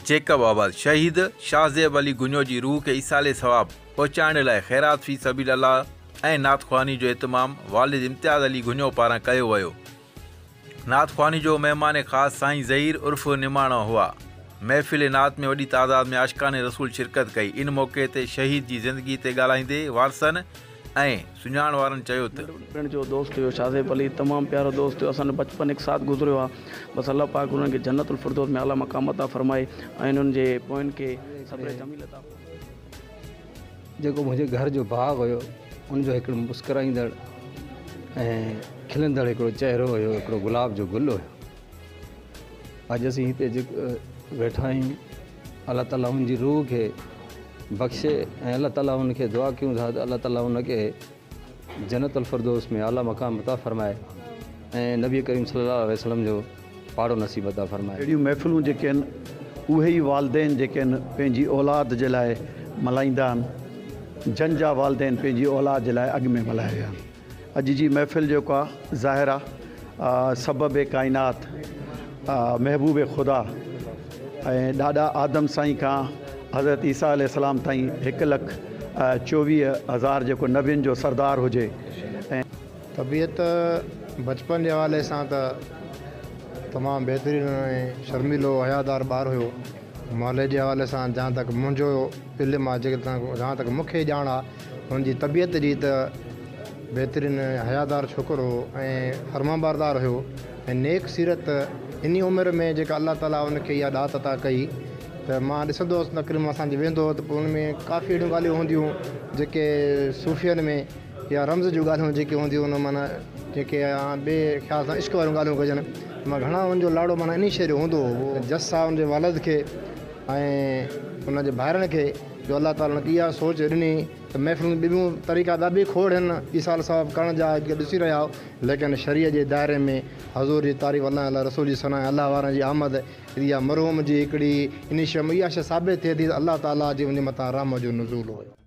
Jacob आबाद शहीद शाहज़ेब अली गुंजो जी रूह के ईसाले सवाब पहुचाइण लाइ ख़ैरात फ़ी सबील अल्लाह ऐं नात ख़्वानी जो एहतमाम वालिद इम्तियाज़ अली गुंजो पारां कयो वियो। नात ख़्वानी जो मेहमान ख़ास साईं ज़हीर उर्फ़ निमाणा हुआ। महफ़िल नात में वॾी तादाद में आशिक़ाने रसूल शिरकत कई। इन मौक़े ते शहीद जी ज़िंदगी ते ॻाल्हाईंदे वारसनि ऐं सुञाण वारनि चयो त पिण जो दोस्त हुयो शाहज़ेब अली, तमामु प्यारो दोस्त हुयो। असांजो बचपन हिकु साथ गुज़रियो आहे। बसि अल्लाह पाक उन्हनि खे जन्नतुल फ़िरदौस में आला मक़ाम अता फ़रमाए ऐं उन्हनि जे पोयनि खे सब्र जमील अता। जेको मुंहिंजे घर जो बाग़ हुयो उनजो हिकिड़ो मुस्कुराईंदड़ ऐं खिलंदड़ हिकिड़ो चहिरो हुयो, हिकिड़ो गुलाब जो गुल हुयो। अॼु असीं हिते वेठा आहियूं। अल्लाह ताला उनजी रूह खे बख़्शे ऐं अल्लाह ताला उनखे दुआ कयूं था त अल्लाह ताला उनखे जन्नतुल फ़िरदौस में आला मक़ाम अता फ़रमाए ऐं नबी करीम सल्लल्लाहु अलैहि वसल्लम जो पाड़ो नसीब अता फ़रमाए। अहिड़ियूं महफ़िलूं जेके आहिनि उहे ई वालिदैन जेके आहिनि पंहिंजी औलाद जे लाइ मल्हाईंदा आहिनि, जन जा वालिदैन पंहिंजी औलाद जे लाइ अॻु में मल्हाया विया आहिनि। अॼु जी महफ़िल जेको आहे ज़ाहिर आहे सबब काइनात महबूब ख़ुदा ऐं ॾाढा आदम साईं खां हज़रत ईसा अलैहिस्सलाम ताईं 1,24,000 जेको नबियुनि जो सरदार हुजे। ऐं तबियत बचपन जे हवाले सां त तमामु बहितरीनु ऐं शर्मीलो हयादार ॿारु हुयो। मोहल्ले जे हवाले सां जहाँ तक मुंहिंजो इल्मु आहे, जहाँ तक मूंखे ॼाण आहे, हुनजी तबियत जी त बहितरीनु हयादार छोकिरो हो ऐं फरमाबरदार हुयो ऐं नेक सीरत। इन उमिरि में जेका अल्लाह ताला उनखे इहा ॾात अता कई त मां ॾिसंदो हुउसि तक़रीबन असांजे वेंदो हुओ त पोइ उन में काफ़ी अहिड़ियूं ॻाल्हियूं हूंदियूं जेके सूफ़ियनि में या रम्ज़ जूं ॻाल्हियूं जेके हूंदियूं उन माना जेके ॿिए ख़्याल सां इश्क वारियूं ॻाल्हियूं कजनि। मां घणा हुनजो लाड़ो माना इन शइ जो हूंदो हुओ। जस आहे हुनजे वालिद खे ऐं हुनजे भाइरनि खे जो अल्लाह ताला उनखे इहा सोच ॾिनी त महफ़िलूं ॿियूं तरीक़ा ॿी खोड़ आहिनि ईसाल साहब करण जा ॾिसी रहिया हो, लेकिन शरीअ जे दायरे में हज़ूर जी तारीफ़ अल्लाह अल्लाह रसूल जी सना अल्लाह वारनि जी आमद इहा मरहूम जी हिकिड़ी इन शइ इहा शइ साबित थिए थी त अल्लाह ताला जे उन मथां रहम जो नुज़ूल हुयो।